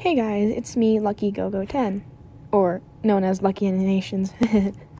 Hey guys, it's me, Lucky Go Go 10, or known as Lucky Animations.